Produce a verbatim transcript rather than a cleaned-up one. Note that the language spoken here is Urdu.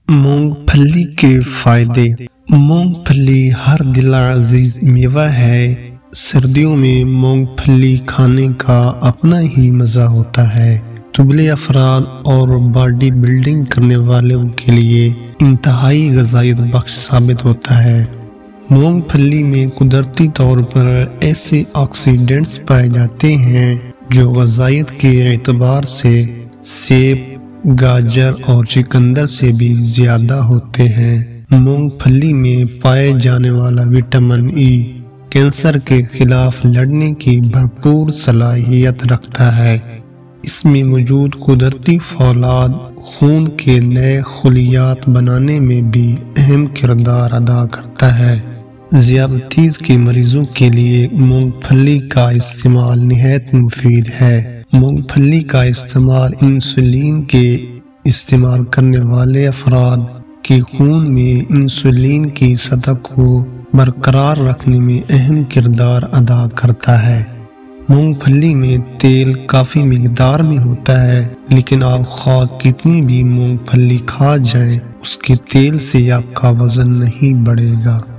مونگ پھلی کے فائدے۔ مونگ پھلی ہر دل عزیز میوہ ہے۔ سردیوں میں مونگ پھلی کھانے کا اپنا ہی مزہ ہوتا ہے۔ دبلے افراد اور باڈی بلڈنگ کرنے والوں کے لیے انتہائی غذائیت بخش ثابت ہوتا ہے۔ مونگ پھلی میں قدرتی طور پر ایسے آکسیڈنٹس پائے جاتے ہیں جو غذائیت کے اعتبار سے سیب، گاجر اور چقندر سے بھی زیادہ ہوتے ہیں۔ مونگ پھلی میں پائے جانے والا وٹامن ای کینسر کے خلاف لڑنے کی بھرپور صلاحیت رکھتا ہے۔ اس میں موجود قدرتی فولاد خون کے نئے خلیات بنانے میں بھی اہم کردار ادا کرتا ہے۔ ذیابیطس کے مریضوں کے لیے مونگ پھلی کا استعمال نہایت مفید ہے۔ مونگ پھلی کا استعمال انسولین کے استعمال کرنے والے افراد کے خون میں انسولین کی سطح کو برقرار رکھنے میں اہم کردار ادا کرتا ہے۔ مونگ پھلی میں تیل کافی مقدار میں ہوتا ہے، لیکن آپ خواہ کتنی بھی مونگ پھلی کھا جائیں، اس کے تیل سے آپ کا وزن نہیں بڑھے گا۔